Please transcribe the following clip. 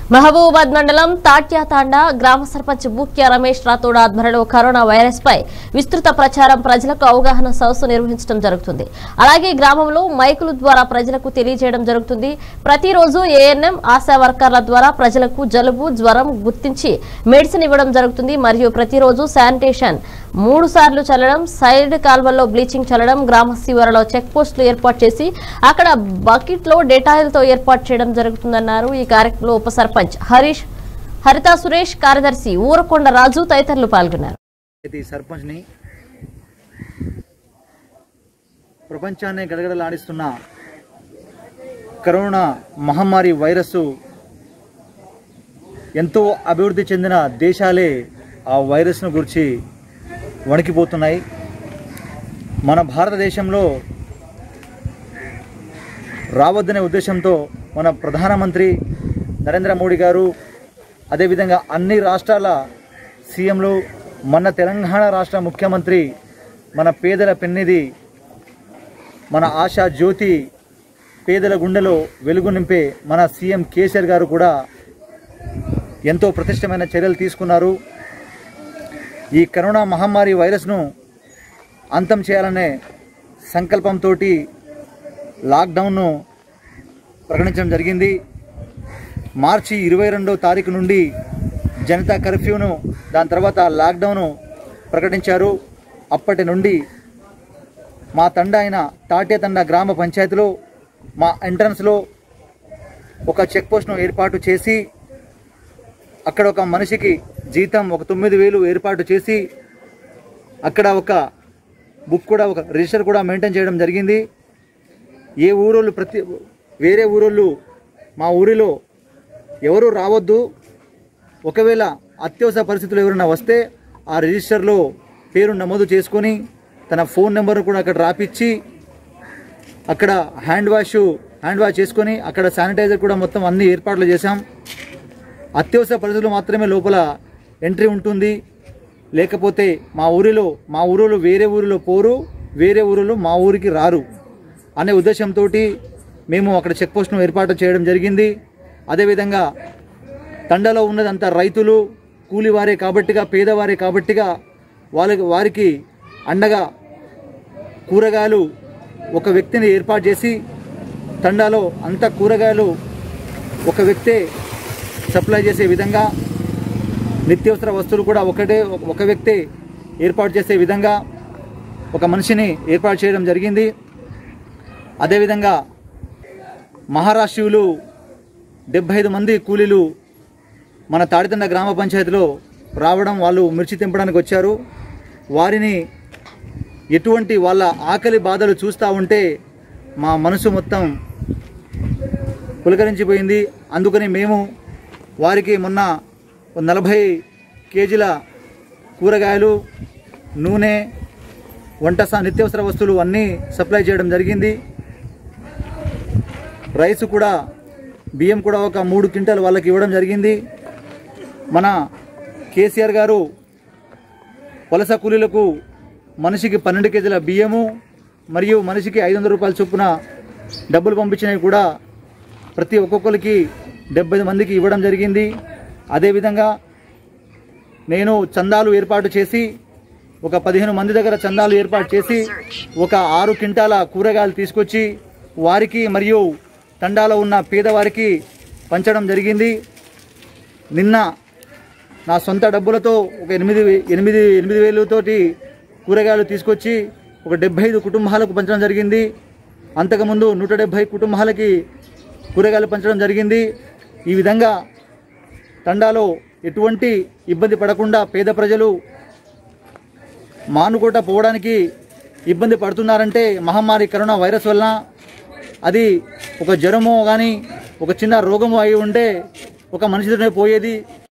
మహబూబాబాద్ మండలం తాట్యాతాండా గ్రామ సర్పంచ్ బూక్య రమేష్ రాథోడ్ ఆధ్వర్యంలో కరోనా వైరస్ పై విస్తృత ప్రచారం ప్రజలకు అవగాహన సదస్సు నిర్వహించడం జరుగుతుంది. అలాగే గ్రామంలో మైకుల ద్వారా ప్రజలకు తెలియజేయడం జరుగుతుంది. ప్రతిరోజు ఏఎన్ఎం ఆశా వర్కర్ల ద్వారా ప్రజలకు జలుబు జ్వరం గుర్తించి మెడిసిన్ ఇవ్వడం జరుగుతుంది. మరియు ప్రతిరోజు శానిటేషన్ 3 సార్లు చల్లడం, సైడ్ కాల్వల్లో బ్లీచింగ్ చల్లడం, గ్రామ శివారులో చెక్ పోస్టులు ఏర్పాటు చేసి అక్కడ బకెట్ లో డేటాలతో ఏర్పాటు చేయడం జరుగుతుందన్నారు. ఈ కార్యక్రమంలో ఉప సర్పంచ్ హరీష్, హరిత సురేష్, కార్యదర్శి ఊరకొండ రాజు తదితరులు పాల్గొన్నారు. సర్పంచ్ని ప్రపంచాన్ని గడగడలాడిస్తున్న కరోనా మహమ్మారి వైరస్ ఎంతో అభివృద్ధి చెందిన దేశాలే ఆ వైరస్ను గురించి వణికిపోతున్నాయి. మన భారతదేశంలో రావద్దనే ఉద్దేశంతో మన ప్రధానమంత్రి నరేంద్ర మోడీ గారు, అదేవిధంగా అన్ని రాష్ట్రాల సీఎంలు, మన తెలంగాణ రాష్ట్ర ముఖ్యమంత్రి, మన పేదల పెన్నిధి, మన ఆశా జ్యోతి, పేదల గుండెలో వెలుగు నింపే మన సీఎం కేసీఆర్ గారు కూడా ఎంతో ప్రతిష్టమైన చర్యలు తీసుకున్నారు. ఈ కరోనా మహమ్మారి వైరస్ను అంతం చేయాలనే సంకల్పంతో లాక్డౌన్ను ప్రకటించడం జరిగింది. మార్చి 22వ తారీఖు నుండి జనతా కర్ఫ్యూను, దాని తర్వాత లాక్డౌను ప్రకటించారు. అప్పటి నుండి మా తండా అయిన తాట్యాతండా గ్రామ పంచాయతీలో మా ఎంట్రన్స్లో ఒక చెక్ పోస్ట్ను ఏర్పాటు చేసి అక్కడ ఒక మనిషికి జీతం ఒక 9,000 ఏర్పాటు చేసి అక్కడ ఒక బుక్ కూడా, ఒక రిజిస్టర్ కూడా మెయింటైన్ చేయడం జరిగింది. ఏ ఊరోళ్ళు వేరే ఊరోళ్ళు మా ఊరిలో ఎవరు రావద్దు, ఒకవేళ అత్యవసర పరిస్థితులు ఎవరైనా వస్తే ఆ రిజిస్టర్లో పేరు నమోదు చేసుకొని తన ఫోన్ నెంబర్ను కూడా అక్కడ రాపిచ్చి అక్కడ హ్యాండ్ వాష్ చేసుకొని అక్కడ శానిటైజర్ కూడా మొత్తం అన్ని ఏర్పాట్లు చేశాం. అత్యవసర పరిస్థితులు మాత్రమే లోపల ఎంట్రీ ఉంటుంది. లేకపోతే మా ఊరిలో వేరే ఊరిలో పోరు, వేరే ఊరిలో మా ఊరికి రారు అనే ఉద్దేశంతో మేము అక్కడ చెక్ పోస్ట్ను ఏర్పాటు చేయడం జరిగింది. అదేవిధంగా తండాలో ఉన్నదంతా రైతులు, కూలివారే కాబట్టిగా, పేదవారే కాబట్టిగా వారికి అండగా కూరగాయలు ఒక వ్యక్తిని ఏర్పాటు చేసి తండాలో అంతా కూరగాయలు ఒక వ్యక్తే సప్లై చేసే విధంగా, నిత్యావసర వస్తువులు కూడా ఒక వ్యక్తే ఏర్పాటు చేసే విధంగా ఒక మనిషిని ఏర్పాటు చేయడం జరిగింది. అదేవిధంగా మహారాష్ట్రీయులు 75 మంది కూలీలు మన తాడితండ గ్రామ పంచాయతీలో రావడం, వాళ్ళు మిర్చి తెంపడానికి వచ్చారు. వారిని ఎటువంటి వాళ్ళ ఆకలి బాధలు చూస్తూ ఉంటే మా మనసు మొత్తం పులకరించిపోయింది. అందుకని మేము వారికి మొన్న 40 కేజీల కూరగాయలు, నూనె, నిత్యావసర వస్తువులు అన్నీ సప్లై చేయడం జరిగింది. రైస్ కూడా, బియ్యం కూడా ఒక 3 క్వింటాలు వాళ్ళకి ఇవ్వడం జరిగింది. మన కేసీఆర్ గారు వలస కూలీలకు మనిషికి 12 కేజీల బియ్యము మరియు మనిషికి 500 రూపాయల చొప్పున డబ్బులు పంపించినవి కూడా ప్రతి ఒక్కొక్కరికి 70 మందికి ఇవ్వడం జరిగింది. అదేవిధంగా నేను చందాలు ఏర్పాటు చేసి ఒక 15 మంది దగ్గర చందాలు ఏర్పాటు చేసి ఒక 6 క్వింటాల కూరగాయలు తీసుకొచ్చి వారికి మరియు తండాలో ఉన్న పేదవారికి పంచడం జరిగింది. నిన్న నా సొంత డబ్బులతో ఒక 8,000 తోటి కూరగాయలు తీసుకొచ్చి ఒక 75 కుటుంబాలకు పంచడం జరిగింది. అంతకుముందు 170 కుటుంబాలకి కూరగాయలు పంచడం జరిగింది. ఈ విధంగా తండాలో ఎటువంటి ఇబ్బంది పడకుండా పేద ప్రజలు మానుకోట పోవడానికి ఇబ్బంది పడుతున్నారంటే మహమ్మారి కరోనా వైరస్ వలన, అది ఒక జ్వరమో కానీ ఒక చిన్న రోగమో అయి ఉంటే ఒక మనిషితోనే పోయేది.